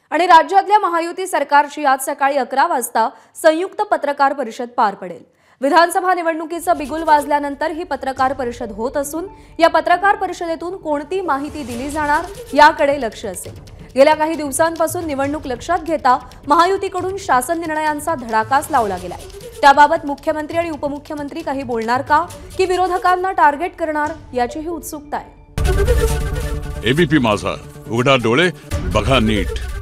आणि राज्यातल्या महायुती सरकारची आज सकाळी 11 वाजता संयुक्त पत्रकार परिषद पार पडेल। विधानसभा निवडणुकीचं बिगुल वाजल्यानंतर ही पत्रकार परिषद होत असून या पत्रकार परिषदेतून कोणती माहिती दिली जाणार याकडे लक्ष असेल। गेल्या काही दिवसांपासून निवडणूक लक्षात घेता महायुतीकडून शासन निर्णयांचा धडाकाच लावला गेलाय। त्याबाबत मुख्यमंत्री आणि उपमुख्यमंत्री काही बोलणार का की विरोधकांना टार्गेट करणार याचीही उत्सुकता आहे। एबीपी माझा, उघडा डोळे बघा नीट।